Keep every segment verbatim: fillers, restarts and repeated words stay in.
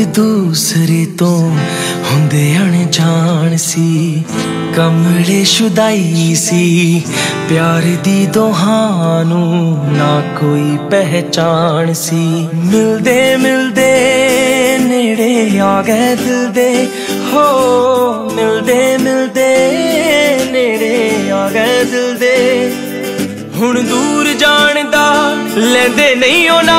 दूसरे तो हुंदे अनजान सी, कमले शुदाई सी, प्यार दी दोहानू ना कोई पहचान सी। मिलदे मिलदे नेड़े आ गए दिल दे, हो मिलदे मिलदे नेड़े आ गए दिल दे। हुण दूर जान दा लेंदे नहीं होना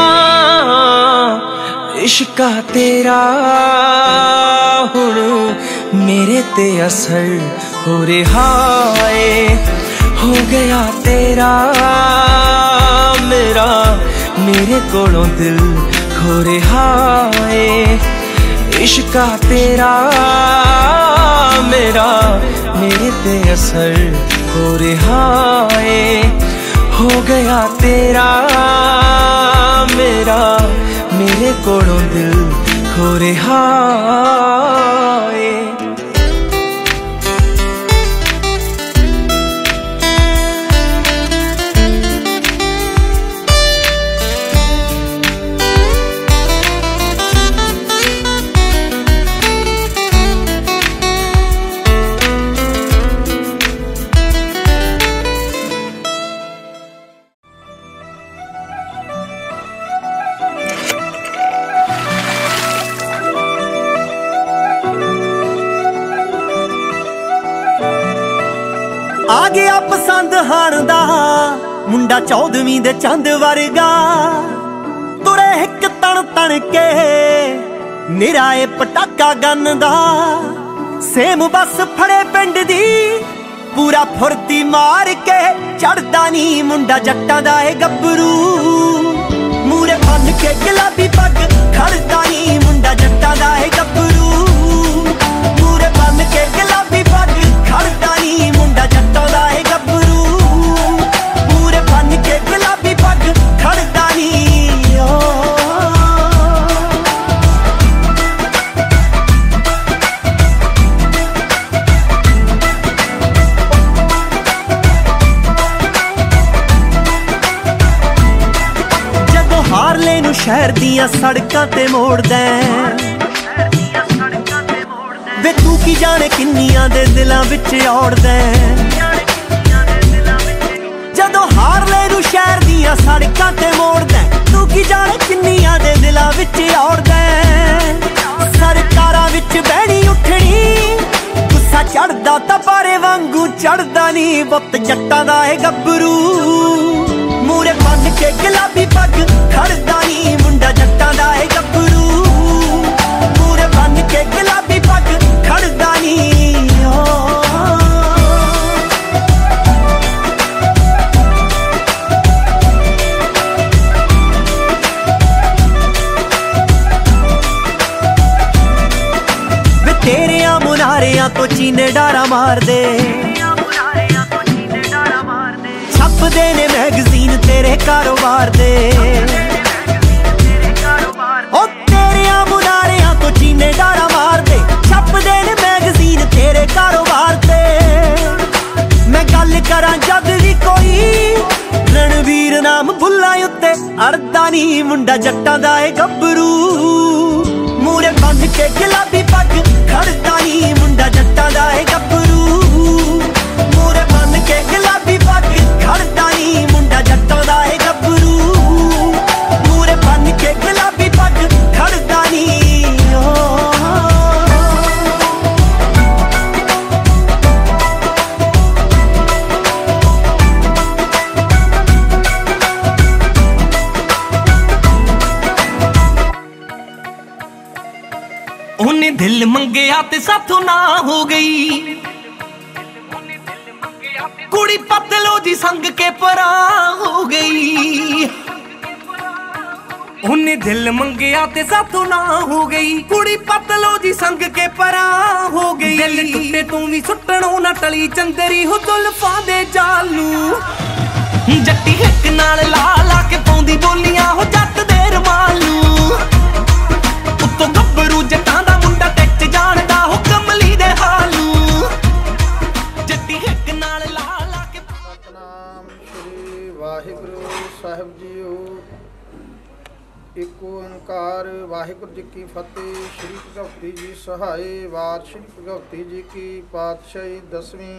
इश्का तेरा, हुण मेरे ते असर हो रहा है, हो गया तेरा मेरा, मेरे कोलों दिल खो रहा है। इश्का तेरा मेरा, मेरे ते असर हो रहा है, हो गया तेरा मेरा, मेरे कोलों दिल खो रहा है। आ गया पसंद हाण दा मुंडा चौदवीं दे चंद वर्गा, तुरे हिक तन तन के निराए पटाका गन दा। सेम बस फड़े पिंड दी पूरा फुरती मार के, चढ़दा नी मुंडा जट्टां दा ए गब्बरू, मूरे बन के गुलाबी पग खड़दा नी मुंडा जट्टां दा ए गब्बरू, मूरे बन के गुलाबी पग खड़दा नी मुंडा जट्टां दा ए गब्बरू, मूरे बन के गुलाबी पग खड़दा नी। जदों हारले नूं शहर दियां सड़कां ते मोड़दा वे, तू की जाने किन्नियां दे दिलां विच औड़दा। जदों हारले नूं शहर दियां सड़कां ते मोड़दा, तू की जाने किन्नियां दे दिलां विच औड़दा। सरकारां विच बहनी उठणी गुस्सा चढ़दा तां पारे वांगू चढ़दा नी बुत जट्टां दा ए गब्बरू, मूरे बन के गुलाबी पग खड़दा नी मुंडा जट्टां दा ए गब्बरू, मूरे बन के गुलाबी पग खड़दा नी। वे तेरियां मुनारियां तो चीने डारा मार दे, छपदे ने मैगजीन तेरे कारोबार दे। ओ तेरियां मुनारियां तो चीने डारा मार दे, छपदे ने मैगजीन तेरे कारोबार दे। मैं गल करां जद भी कोई रणवीर नाम बुल्ला उत्ते अड़दा नी मुंडा जट्टां दा ए गब्बरू, मूरे बन के गुलाबी पग खड़दा नी मुंडा जट्टां दा ए गब्बरू, मूरे बन के गुलाबी पग खड़दा नी मुंडा जट्टां दा ए गब्बरू, मूरे बन के गुलाबी पग खड़दा नी। उन्हें दिल मंगया ते साथों ना हो गई, कुड़ी पतलो जी संग के परा हो गई। उन्हें दिल मंगया ते साथों ना हो गई, कुड़ी पतलो जी संग के परा हो गई। दिल टुटे तू भी सुटणों ना टली चंदरी हो जुल्फां दे जालू, जट्टी हिक नाल ला ला के पाउंदी बोलियां हो जट दे रमालू। उत्तों गब्बरू जट्टां दा मुंडा टिक जानदा हो कमली दे हालू, जट्टी हिक नाल ला ला के। सतनाम श्री वाहिगुरु साहिब जीओ। एक ओंकार वाहिगुरु जी की फतेह। श्री भगवती जी सहाय। वार श्री भगवती जी की पातशाही दसवीं।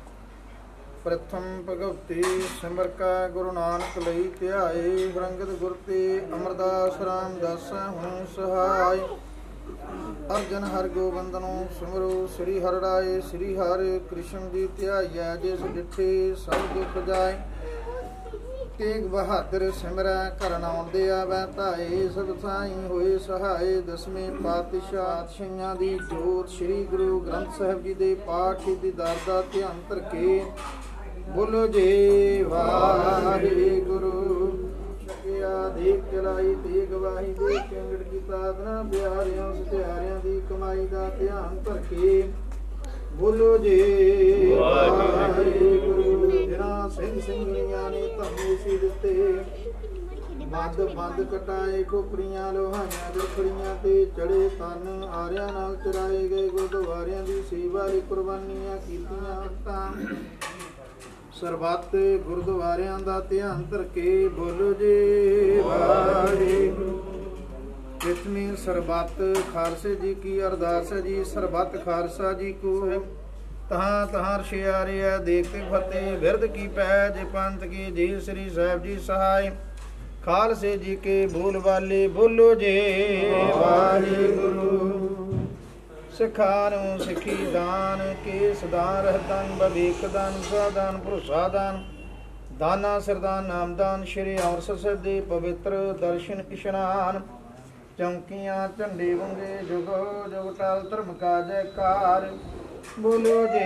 प्रथम भगवती सिमर का गुरु नानक लई ध्याए। रंगत गुर ते अमरदास रामदास हूँ सहाय। अर्जन हर गोबंदनो सिमरो श्री हर राय। श्री हरि कृष्ण जी ध्याया जिस डिठे सब दुख जाए। तेग बहादुर सिमरै घर नाउन दे आवै धाए। सब साई होए सहाय। दसवें पातशाह छइयां दी जोत। श्री गुरु ग्रंथ साहिब जी दे पाठ दीदार दा ध्यान धर के बोलो जे वाहिगुरु। छकिया देख चलाई ते गवाही दे चंगड़ की साधना प्यारियां सत्यारियां दी कमाई दा ध्यान धर के बोलो जे वाहिगुरु। जिन्हां सिंह ਸਿੰਘਣੀਆਂ ने ਧੰਨੇ ਸੀ ਦਿੱਤੇ। ਬੰਦ ਬੰਦ ਕਟਾਏ ਖੋਪਰੀਆਂ ਲੋਹਾਈਆਂ ਜਖੜੀਆਂ ਤੇ ਚੜੇ ਤਨ ਆਰਿਆਂ ਨਾਲ ਚਰਾਏ ਗਏ। ਗੁਰਦੁਆਰਿਆਂ ਦੀ ਸੇਵਾ ਲਈ ਕੁਰਬਾਨੀਆਂ ਕੀਤੀਆਂ ਤਾਂ ਸਰਬੱਤ ਗੁਰਦੁਆਰਿਆਂ ਦਾ ਧਿਆਨ ਧਰ ਕੇ ਬੋਲੋ ਜੇ ਵਾਹਿਗੁਰੂ। कितनी सरबत खालसे जी की अरदास है जी। सरबत खालसा जी को है तहाँ तहाँ शियारे है देखते फतेह। बिरद की पैज पंथ की जी श्री साहिब जी सहाय। खालसे जी के बोल वाले बोलो जे वाहिगुरु। सिखानो सिखी दान केस दान रहदान बवेक दान सादान भरोसा दान दाना सरदान नामदान। श्री अमृतसर साहिब दे पवित्र दर्शन इशनान। चौंकियां झंडे वंगे जुगो जुग टाल धर्म का जयकार बोलो जे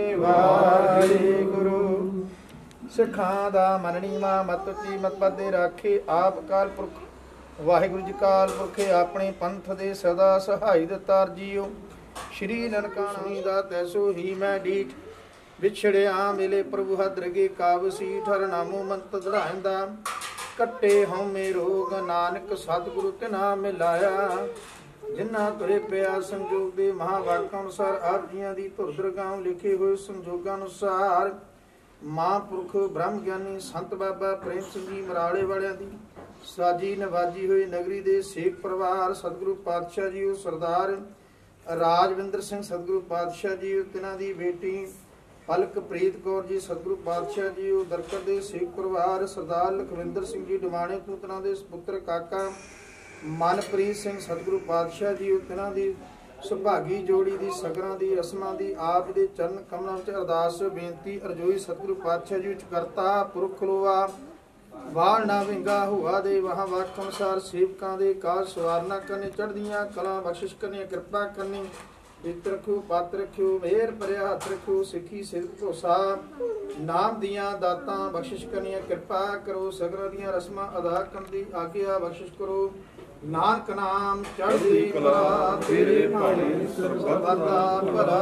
वाहिगुरु। सिखां दा मननी मां मत ची मत पदे राखे। आप काल पुरख वाहिगुरु जी काल पुरखे अपने पंथ दे सदा सहाय दतार जियो। श्री ननकाना दा तैसो ही मैं डीठ। विछड़िया मिले प्रभु हद रगे काब सीठ। हर नामो मंत दढ़ांदा कट्टे हमें रोग। नानक सतगुरु तिना मिलाया। जिन्ना तुरे पिया संजोग दे महावाक्य अनुसार आप जियां दी धुर गांव लिखे हुए संजोगां अनुसार महापुरख ब्रह्म ज्ञानी संत बाबा प्रेम सिंह जी मराले वालियां दी साजी नवाजी हुई नगरी दे सेख परिवार सतगुरु पातशाह जी सरदार राजविंदर सिंह सतगुरु पातशाह जी तिना दी बेटी पलक प्रीत कौर जी सतगुरु पातशाह जी दरकड़ दे सिख परिवार सरदार लखविंदर सिंह जी डमाणे तो तिन्हां दे पुत्र काका मनप्रीत सिंह सतगुरु पातशाह जी तिन्हां दी सुभागी जोड़ी दी सगरां दी रस्मां दी आप दे चरण कमलां विच अरदास बेनती अरजोई सतगुरु पातशाह जी विच करता पुरख लोआ वाल ना विंगा हुआ दे वहां वाक अनुसार सेवकां दे काज सवारना करने चढ़दियां कला बख्शिश करनी कृपा करनी। चित रखो पत रखो मेहर भरिया हथ रखो सिखी सिद्ध भरोसा नाम दियां दातां बख्शिश करनिया कृपा करो। सगरां दियां रस्मां अदा करन दी आग्या बख्शिश करो। नानक नाम चढ़दी कला तेरे भाणे सरबत दा भला।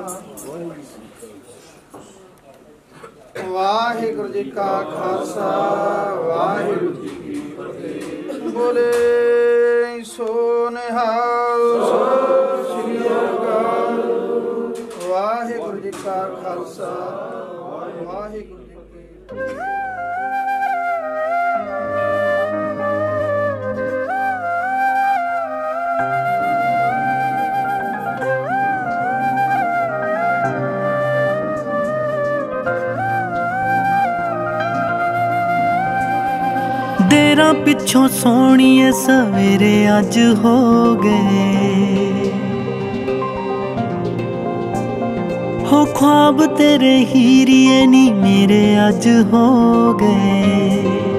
वाहिगुरु जी का खालसा वाहिगुरु जी की फतेह। बोले सो निहाल श्री अकाल। वाहिगुरु जी का खालसा वाहिगुरु जी की फतेह। देरा पिछों सोहणिए सवेरे अज हो गए। हो ख्वाब तेरे हीरिए नी मेरे अज हो गए।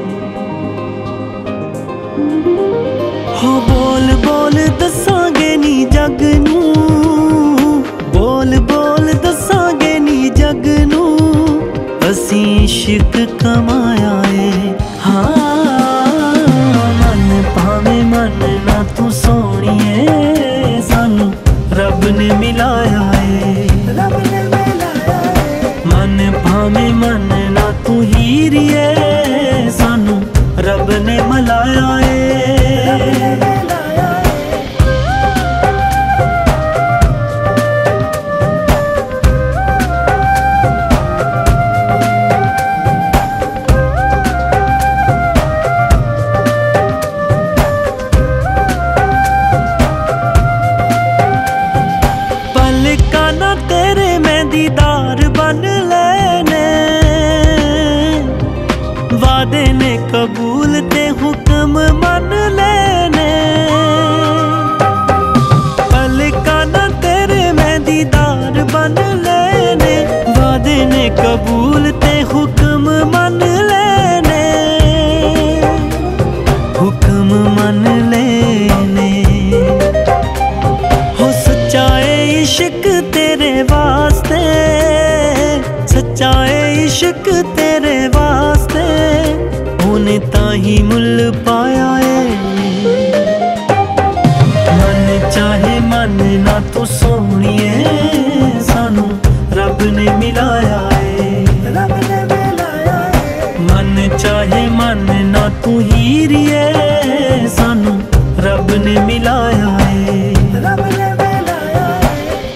हो बोल बोल दसांगे नी जग नू। बोल बोल दसांगे नी जग नू। असी इश्क कमाया है हाँ। मन भावे मन ना तू सोहणिए सानू रब ने मिलाया है। रब ने मिलाया है। मन भावे मन ना तू हीरिए सानू रब ने मिलाया है। तेरे वास्ते, सच्चा है इश्क तेरे वास्ते, होने ताही मुल पाया है। मन चाहे मन ना तू सोहणिए, सानू रब ने मिलाया है, रब ने मिलाया है। मन चाहे मन ना तू हीरिए, सानू रब ने मिलाया है, रब ने मिलाया है।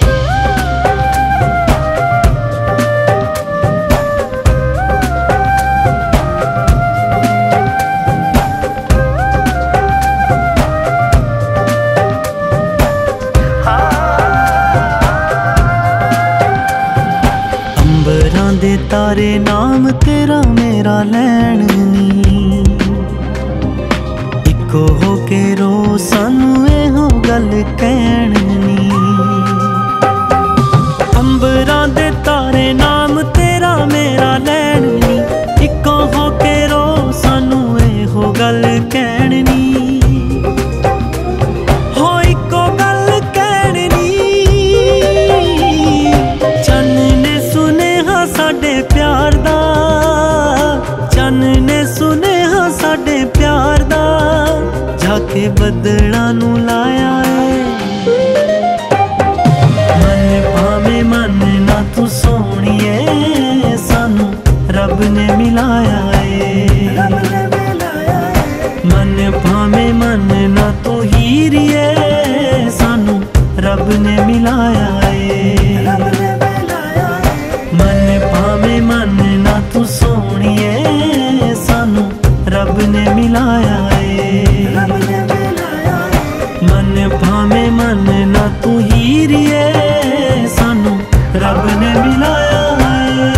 अंबरां दे तारे नाम तेरा मेरा लैण नी, इको हो के रो सानू एहो गल कहण नी। अंबरां दे तारे नाम तेरा मेरा लैण नी, इको हो के रो सानू एहो गल कहण नी। हो इको गल कहण नी, चन्न ने सुनेहा साडे प्यार दा, चन्न ने सुनेहा साडे प्यार दा, जाके बदला नू लाया है। मन भावे मन ना तू सोहणिए, सानू रब ने मिलाया है, रब ने मिलाया है। मन भावे मन ना तू हीरिए, सानू रब ने मिलाया है, रब ने मिलाया है। मन भावे मन ना तू सोहणिए, सानू रब ने मिलाया है, रब ने मिलाया है। मन भावे मन ना तू हीरिए, सानू रब ने मिलाया है।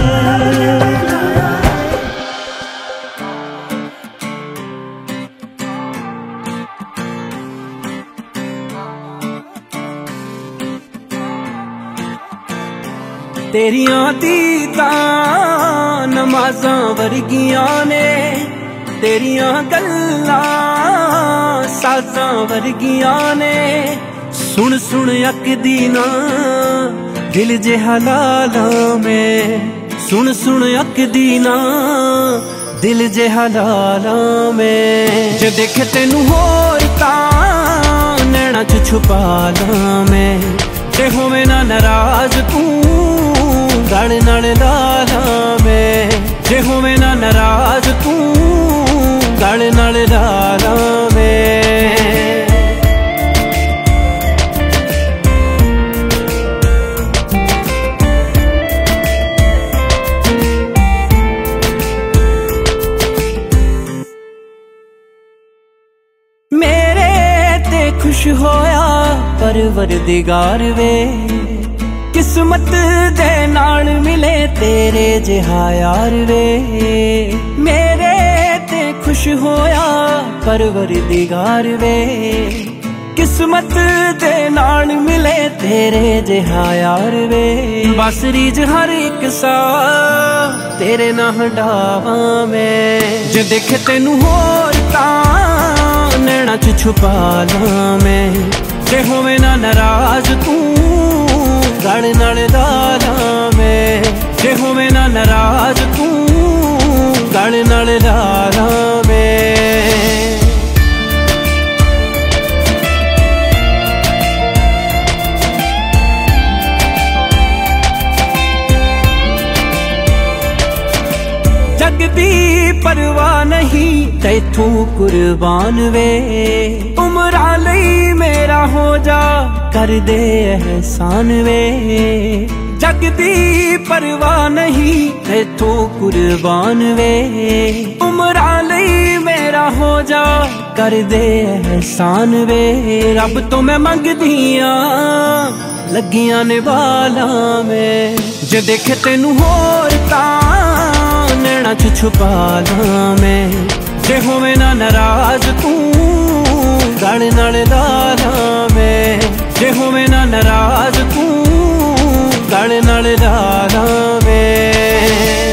तेरियां दीदां नमाज़ां वर्गियां ने, तेरियां गल्लां साज़ां वर्गियां ने। सुन सुन अकदी ना दिल जे हलालां में, सुन सुन अकदी ना दिल जे हलालां में। जे देखे तेनू होर तां नैना च छुपा लां मैं, जे होवे ना नाराज तू गल नाल ला लां मैं, जे होवे ना नाराज तू गल नाल ला लां मैं। मेरे ते खुश होया परवरदिगार वे, किस्मत दे नाल मिले तेरे जिहा यार वे। मेरे ते खुश होया परवरदिगार वे, किस्मत दे नाल मिले तेरे जिहा यार वे। बस रीज हर एक सा तेरे ना हटावा मैं, जे देखे तेनू होर तां नैना च छुपा लां मैं, जे होवे ना नाराज तू गल नाल ला लां मैं, जे होवे ना नाराज तू गल नाल ला लां मैं। जग दी परवाह नहीं तैथू कुर्बान वे, उमरा लई मेरा हो जा कर दे एहसान वे। जग दी परवाह नहीं तैथू कुर्बान वे, उमरा लई मेरा हो जा कर दे एहसान वे। रब तो मैं मंगदियां लगियां ने वाला में, जे देखे तेनू होर तां नैना च छुपा लां मैं, जे होवे ना नाराज तू गल नाल ला लां मैं, जे होवे ना नाराज तू गल नाल ला लां मैं।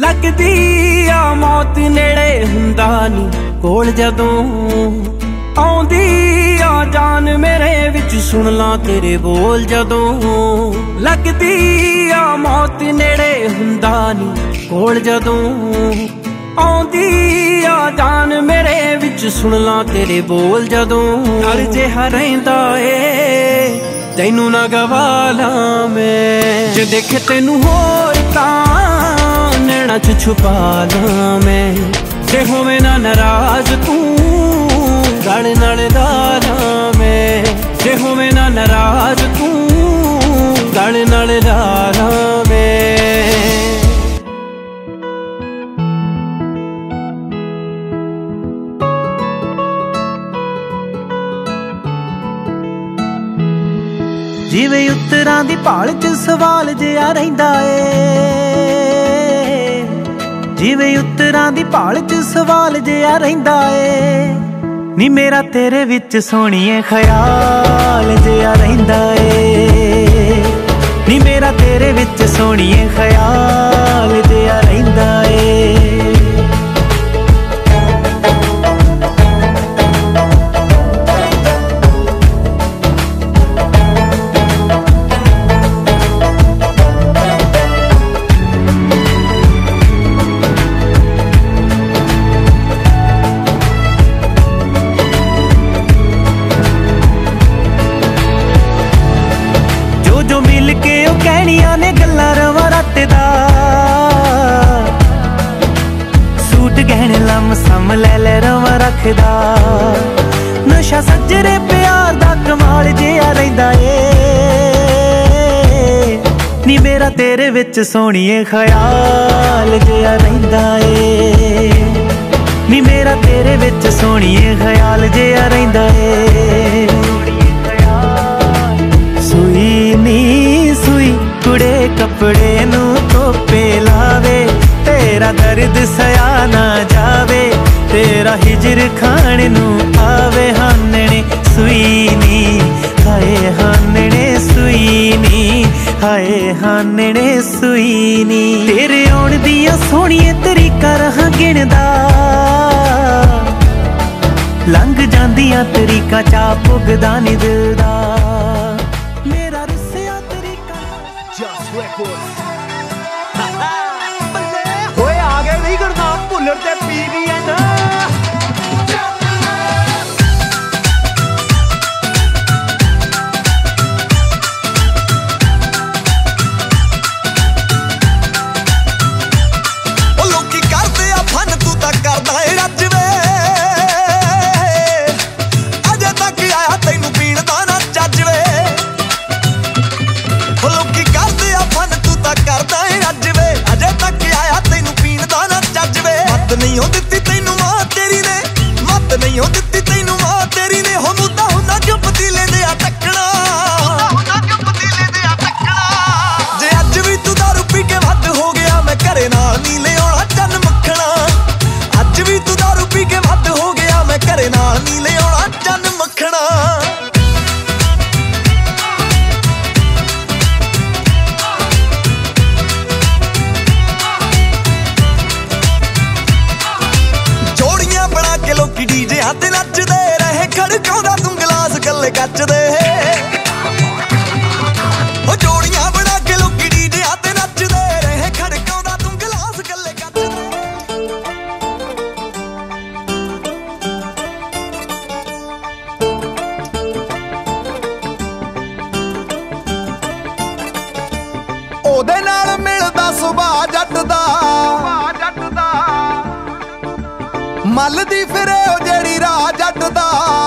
लगदी आ मौत नेड़े हुंदा नी कोल जदों आउंदी आ जान मेरे विच सुन ला तेरे बोल जदों लगदी आ मौत नेड़े हुंदा नी कोल जदों आउंदी आ जान मेरे विच सुन ला तेरे बोल जदों डर जिहा रहिंदा ए तैनू ना गवाला मैं जे देखे तैनू होर तां नैना च छुपा ला मैं जे होवे ना नाराज तू गल नाल ला मैं जे होवे ना नाराज तू गल नाल ला मैं जिवें उत्तरां दी भाल च सवाल जिहा रहिंदा ए जिवें उत्तरां दी भाल च सवाल जिहा रहिंदा ए नी मेरा तेरे विच सोहणीए ख्याल जिहा रहिंदा ए नी मेरा तेरे विच सोहणीए ख्याल जिहा रहिंदा ए नशा सजरे प्यार दा कमाल जिहा रहिंदा ए नी मेरा तेरे विच सोहणीए ख्याल जिहा रहिंदा ए नी मेरा तेरे विच सोहणीए ख्याल जिहा रहिंदा ए सुई नी सुई कुड़े कपड़े नू धोपे लावे तेरा दर्द सया ना जावे तेरा हिजर खाने नू आवे हानने सुई नी हाय हानने सुई नी हाय हानने सुई नी तेरे आउण दियां सोहणियां तरीकां रहां गिणदा लंघ जांदियां तरीकां चा पुगदा नी दिल दा मेरा रुसिया तरीका जस्ट रिकॉर्ड्स होए आ गए नहीं करना भुल्लर ते पी वी एंड नहीं हो दित्ती तैनू मां तेरी ने मत नहीं हो दित्ती तैनू मां तेरी ने हो मुद्दा हुंदा क्यों पतीले दे आ टकना मुद्दा क्यों पतीले दे आ टकना जे अज भी तू दारू पी के वध हो गया मैं घरे नाल नी ले आउणा चन मखना अज भी तू दारू पी के वध हो गया मैं घरे नाल नी ले आउणा चन मखना डीजे हाथ नचदे रहे खड़काउंदा तू गिलास गले कचदे ओ जोड़ियां बना के लोकी डीजे हाथ नचदे रहे खड़काउंदा तू गिलास गले कचदे ओदे नाल मिलदा सुभाऽ जट दा मल दी फिरे जेड़ी राह जट दा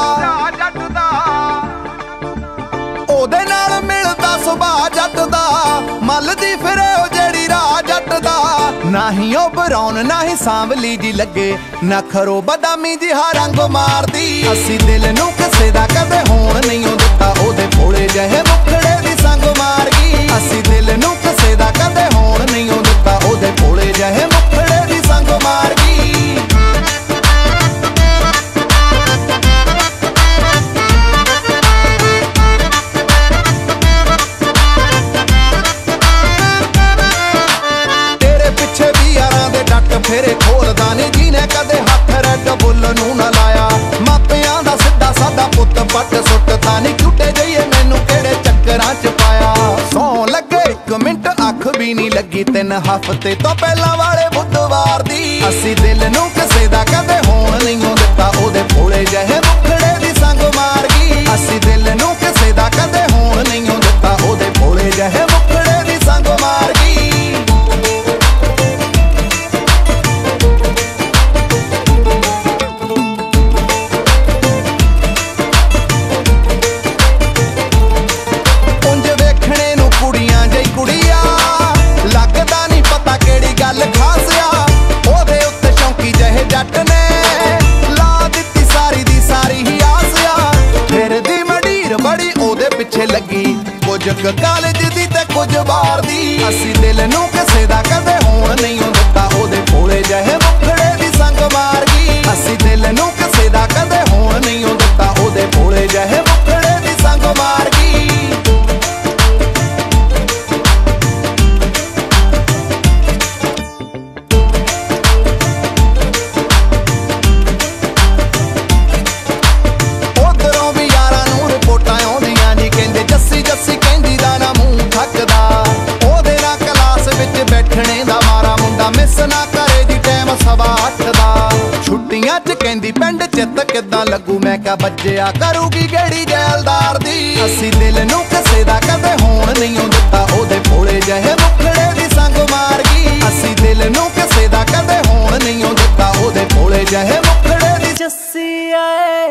ओदे नाल मिलदा सुभाऽ जट दा मल दी फिरे जेड़ी राह जट दा नाही ओ ब्राउन नाही सांवली जी लगे ना खरो बदामी जी हा रंग मारदी असी दिल नू किसे दा कदे होण नहीं दित्ता ओदे भोले जहे मुखड़े दी संग मार गई असी दिल नू किसे दा कदे होण नहीं दित्ता ओदे भोले जहे मुखड़े दी संग मार गई अख भी नहीं लगी तीन हफ्ते तो पहला वाले बुधवार दी। असी दिल नू किसे दा कदे होण नहीं दिता ओदे भोले जहे मुखड़े दी संग मार गई। असी दिल नू किसे दा कदे होण नहीं दिता ओदे भोले जहे मुखड़े दी संग मार गई। पिछे लगी कुछ कॉलेज दी ते कुछ बार दी। असी दिल नू किसे दा कदे होण नहीं दिता ओदे भोले जहे मुखड़े दी संग मार गई। असी दिल नू किसे दा कदे होण नहीं दिता ओदे भोले जहे मुखड़े दी संग मार गई। छुट्टियां च कहंदी पिंड चित किदां लगू मैं क्या बज्जिया करूगी गेड़ी जैलदार दी। असी दिल नू किसे दा कदे होण नहीं दिता ओदे भोले जहे मुखड़े दी संग मार गई। असी दिल नू किसे दा कदे होण नहीं दिता ओदे भोले जहे मुखड़े दी जस्सी आए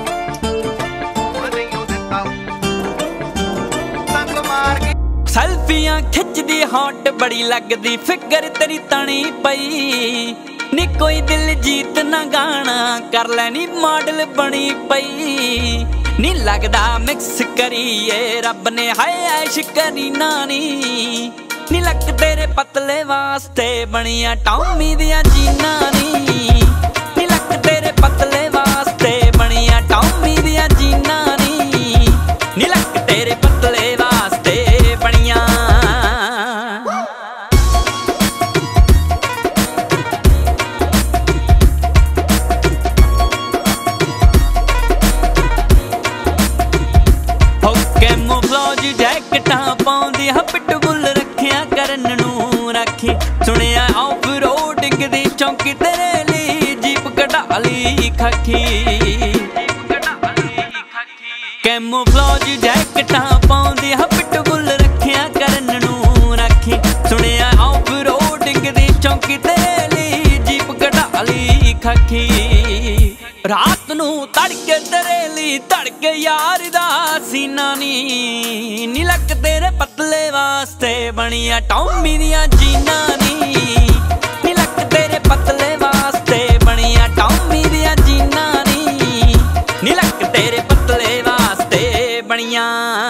सेल्फियां खिचदी हॉट बड़ी लगदी फिकर तेरी तनी पई नी कोई दिल जीत ना गाना कर लैनी मॉडल बनी पई नी लगदा मिक्स करिए रब ने हाय ऐश करी नानी नी लक तेरे पतले वास्ते बनिया टॉमी दियां जीना नी नी लक तेरे पतले वास्ते बनिया टॉमी दियां जीना नी नी लक तेरे पतले वास्ते बनिया। जैकटां पाउंदी हा पिटबुल रखिया करन नू रखी सुनिया ऑफ रोडिंग दी चौंकी तेरे ली जीप कढाली खाकी कैमोफ्लेज जैकटां पाउंदी हा पिटबुल रखिया करन नू रखी सुनिया ऑफ रोडिंग दी चौंकी तेरे ली जीप कढाली खाकी रात नू तड़के तेरे ली तड़के यार दा सीना नी नी लक तेरे पतले वास्ते बनिया टॉमी दियां जीना नी नी लक तेरे पतले वास्ते बनिया टॉमी दियां जीना नी नी लक तेरे पतले वास्ते बनिया।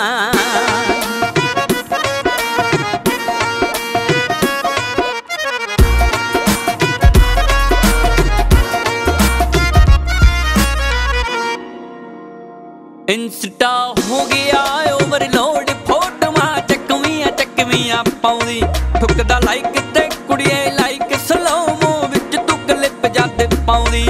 इंस्टा हो गया ओवरलोड फोटोआं चकवियां चकवियां पाउंदी ठुकदा लाइक ते कुड़िए लाइक स्लोमो विच तू क्लिप जद पाउंदी।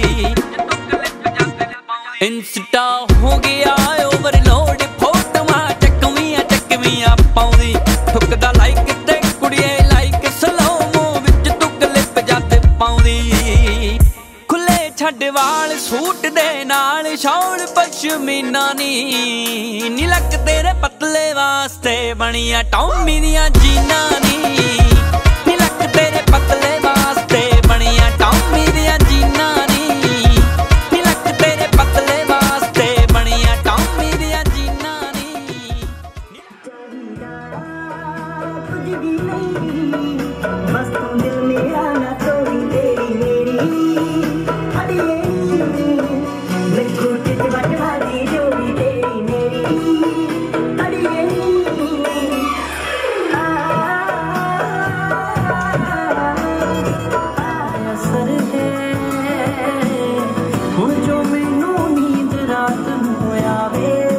इंस्टा हो गया ओवरलोड फोटोआं चकवियां चकवियां पाउंदी ठुकदा लाइक ते कुड़िए लाइक स्लोमो विच तू क्लिप जद पाउंदी। खुले छड्ड वाल सूट दे नाल शॉल पश्मीना नी नी लक तेरे पतले वास्ते बनिया टॉमी दियां जीना नी नी लक तेरे पतले वास्ते बनिया टॉमी दियां जीना नी नी लक तेरे पतले वास्ते बनिया टॉमी दियां जीना नी। बस तू दिल मेरा ना तोड़ी तेरी मेरी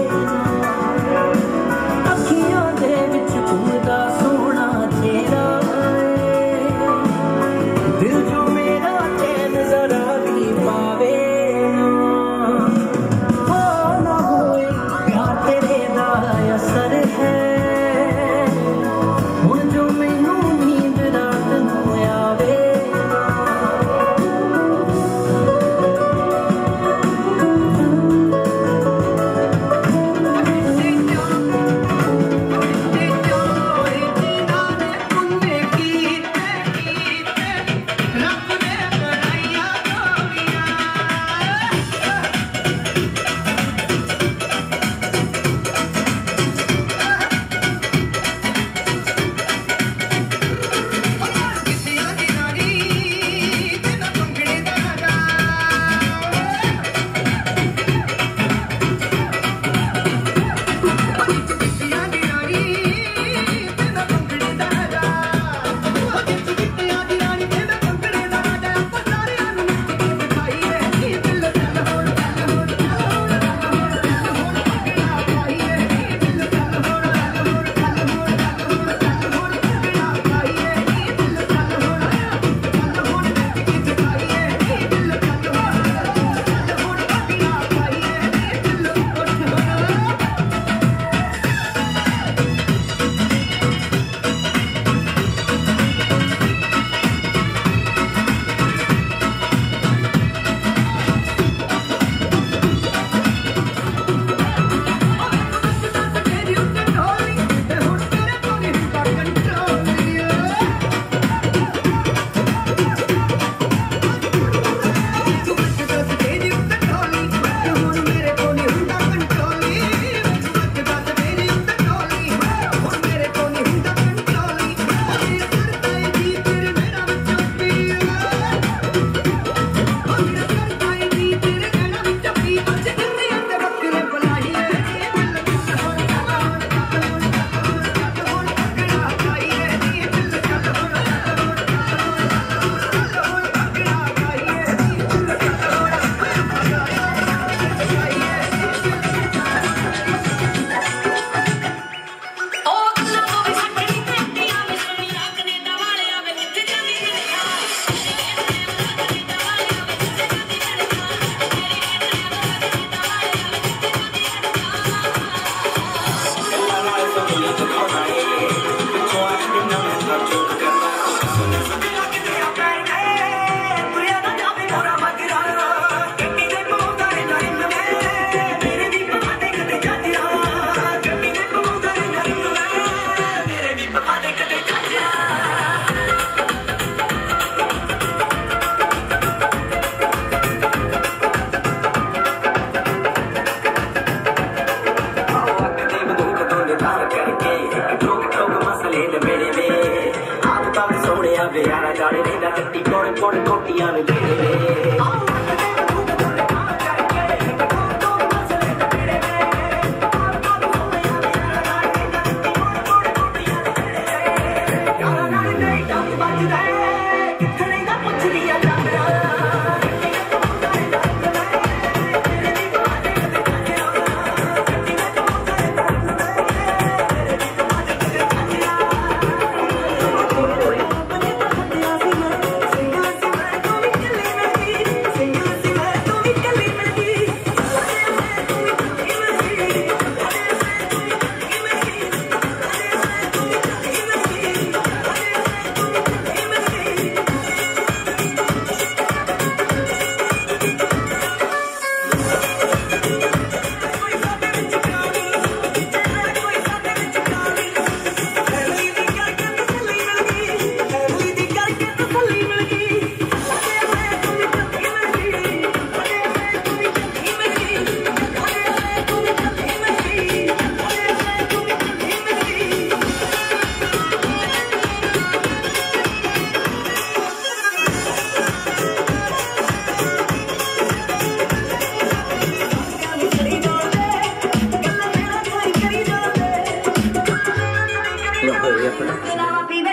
अखियों दे विच घूमदा सोहना चेहरा साडे यारा जाड़े ने दा कट्टी कोड़ कोड़ कोटियां ने Then I'll be